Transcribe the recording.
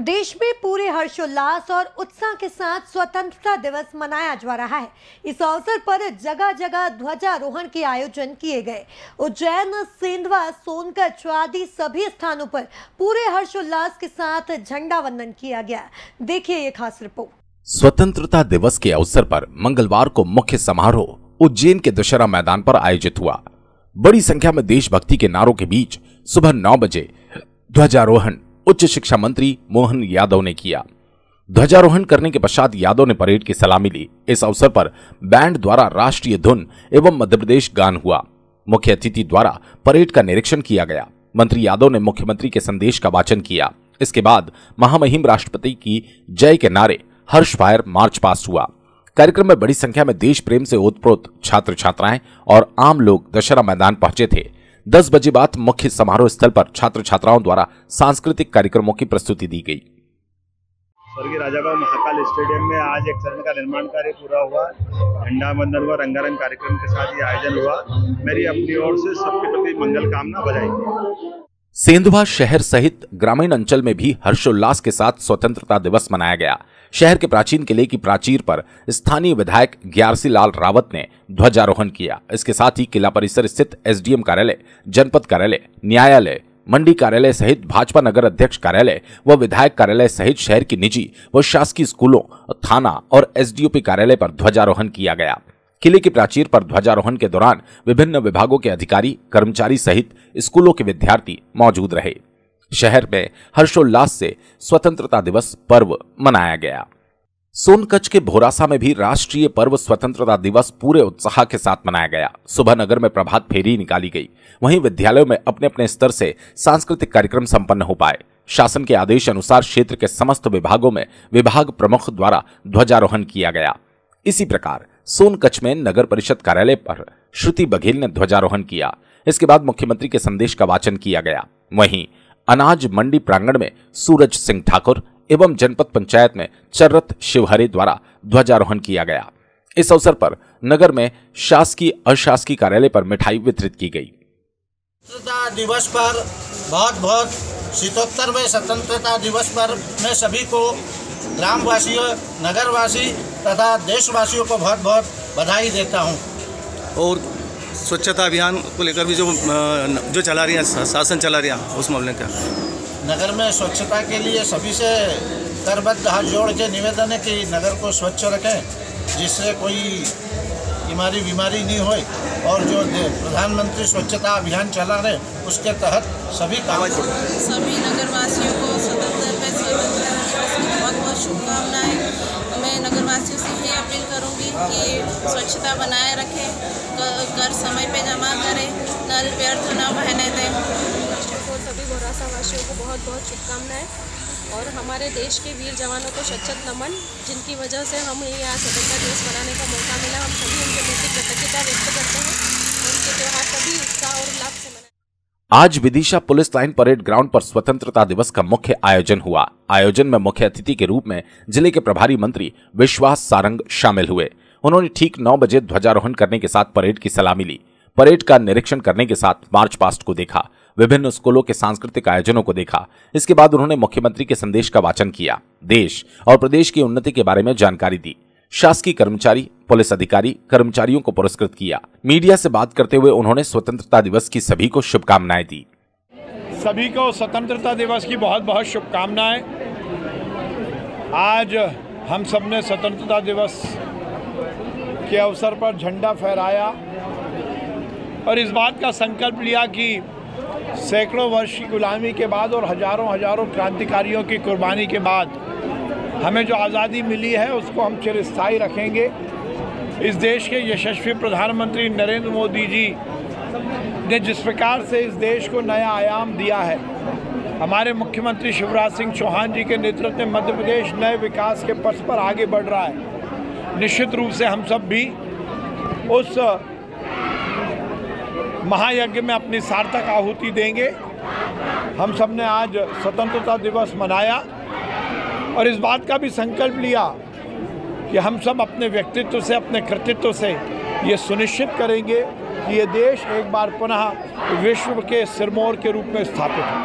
देश में पूरे हर्षोल्लास और उत्साह के साथ स्वतंत्रता दिवस मनाया जा रहा है। इस अवसर पर जगह जगह ध्वजारोहण के आयोजन किए गए। उज्जैन, सेंधवा, सोनकच्छ आदि सभी स्थानों पर पूरे हर्षोल्लास के साथ झंडा वंदन किया गया। देखिए ये खास रिपोर्ट। स्वतंत्रता दिवस के अवसर पर मंगलवार को मुख्य समारोह उज्जैन के दशहरा मैदान पर आयोजित हुआ। बड़ी संख्या में देशभक्ति के नारों के बीच सुबह 9 बजे ध्वजारोहण उच्च शिक्षा मंत्री मोहन यादव ने किया। ध्वजारोहण करने के पश्चात यादव ने परेड की सलामी ली। इस अवसर पर बैंड द्वारा राष्ट्रीय धुन एवं मध्य प्रदेश गान हुआ। मुख्य अतिथि द्वारा परेड का निरीक्षण किया गया। मंत्री यादव ने मुख्यमंत्री के संदेश का वाचन किया। इसके बाद महामहिम राष्ट्रपति की जय के नारे हर्ष फायर मार्च पास्ट हुआ। कार्यक्रम में बड़ी संख्या में देश प्रेम से ओतप्रोत छात्र छात्राएं और आम लोग दशहरा मैदान पहुंचे थे। 10 बजे बाद मुख्य समारोह स्थल पर छात्र छात्राओं द्वारा सांस्कृतिक कार्यक्रमों की प्रस्तुति दी गई। स्वर्गीय राजाभाऊ महाकाल स्टेडियम में आज एक चरण का निर्माण कार्य पूरा हुआ। झंडा वंदन हुआ, रंगारंग कार्यक्रम के साथ ये आयोजन हुआ। मेरी अपनी ओर से सबके प्रति मंगल कामना बधाई। सेंधवा शहर सहित ग्रामीण अंचल में भी हर्षोल्लास के साथ स्वतंत्रता दिवस मनाया गया। शहर के प्राचीन किले की प्राचीर पर स्थानीय विधायक ग्यारसी लाल रावत ने ध्वजारोहण किया। इसके साथ ही किला परिसर स्थित एसडीएम कार्यालय, जनपद कार्यालय, न्यायालय, मंडी कार्यालय सहित भाजपा नगर अध्यक्ष कार्यालय व विधायक कार्यालय सहित शहर की निजी व शासकीय स्कूलों, थाना और एसडीओपी कार्यालय पर ध्वजारोहण किया गया। किले की प्राचीर पर ध्वजारोहण के दौरान विभिन्न विभागों के अधिकारी, कर्मचारी सहित स्कूलों के विद्यार्थी मौजूद रहे। शहर में हर्षोल्लास से स्वतंत्रता दिवस पर्व मनाया गया। सोनकच्छ के भोरासा में भी राष्ट्रीय पर्व स्वतंत्रता दिवस पूरे उत्साह के साथ मनाया गया। सुबह नगर में प्रभात फेरी निकाली गई। वहीं विद्यालयों में अपने अपने स्तर से सांस्कृतिक कार्यक्रम संपन्न हो पाए। शासन के आदेश अनुसार क्षेत्र के समस्त विभागों में विभाग प्रमुख द्वारा ध्वजारोहण किया गया। इसी प्रकार सोनकच्छ में नगर परिषद कार्यालय पर श्रुति बघेल ने ध्वजारोहण किया। इसके बाद मुख्यमंत्री के संदेश का वाचन किया गया। वहीं अनाज मंडी प्रांगण में सूरज सिंह ठाकुर एवं जनपद पंचायत में चर्रत शिवहरे द्वारा ध्वजारोहण किया गया। इस अवसर पर नगर में शासकीय अशासकीय कार्यालय पर मिठाई वितरित की गई। स्वतंत्रता दिवस पर बहुत शीतोत्तरवें स्वतंत्रता दिवस पर मैं सभी को ग्रामवासियों, नगरवासी तथा देशवासियों को बहुत बधाई देता हूं। और स्वच्छता अभियान को लेकर भी जो चला रही है, शासन चला रही है, उस मामले का नगर में स्वच्छता के लिए सभी से करबद्ध हाथ जोड़ के निवेदन है कि नगर को स्वच्छ रखें, जिससे कोई बीमारी नहीं हो। और जो प्रधानमंत्री स्वच्छता अभियान चला रहे उसके तहत सभी नगरवासियों को स्वतंत्रता दिवस की बहुत शुभकामनाएं। मैं नगरवासियों से ये अपील करूंगी कि स्वच्छता बनाए रखें, कर समय पे जमा करें, नल व्यर्थ न बहने दें। सभी भोरासा वासियों को बहुत शुभकामनाएं और हमारे देश के वीर जवानों को शत नमन, जिनकी वजह से हम यहाँ स्वतंत्रता दिवस मनाने का मौका मिला। हम सभी उनके प्रति कृतज्ञता व्यक्त करते हैं और उनके त्योहार सभी उत्साह और उल्लास से मनाएं। आज Vidisha police line parade ground पर स्वतंत्रता दिवस का मुख्य आयोजन हुआ। आयोजन में मुख्य अतिथि के रूप में जिले के प्रभारी मंत्री विश्वास सारंग शामिल हुए। उन्होंने ठीक 9 बजे ध्वजारोहण करने के साथ परेड की सलामी ली। परेड का निरीक्षण करने के साथ मार्च पास्ट को देखा, विभिन्न स्कूलों के सांस्कृतिक आयोजनों को देखा। इसके बाद उन्होंने मुख्यमंत्री के संदेश का वाचन किया, देश और प्रदेश की उन्नति के बारे में जानकारी दी। शासकीय कर्मचारी, पुलिस अधिकारी, कर्मचारियों को पुरस्कृत किया। मीडिया से बात करते हुए उन्होंने स्वतंत्रता दिवस की सभी को शुभकामनाएं दी। सभी को स्वतंत्रता दिवस की बहुत शुभकामनाएं। आज हम सबने स्वतंत्रता दिवस के अवसर पर झंडा फहराया और इस बात का संकल्प लिया कि सैकड़ों वर्ष की गुलामी के बाद और हजारों क्रांतिकारियों की कुर्बानी के बाद हमें जो आज़ादी मिली है उसको हम चिरस्थायी रखेंगे। इस देश के यशस्वी प्रधानमंत्री नरेंद्र मोदी जी ने जिस प्रकार से इस देश को नया आयाम दिया है, हमारे मुख्यमंत्री शिवराज सिंह चौहान जी के नेतृत्व में मध्य प्रदेश नए विकास के पथ पर आगे बढ़ रहा है। निश्चित रूप से हम सब भी उस महायज्ञ में अपनी सार्थक आहुति देंगे। हम सब ने आज स्वतंत्रता दिवस मनाया और इस बात का भी संकल्प लिया कि हम सब अपने व्यक्तित्व से, अपने कृतित्व से ये सुनिश्चित करेंगे कि ये देश एक बार पुनः विश्व के सिरमौर के रूप में स्थापित हो।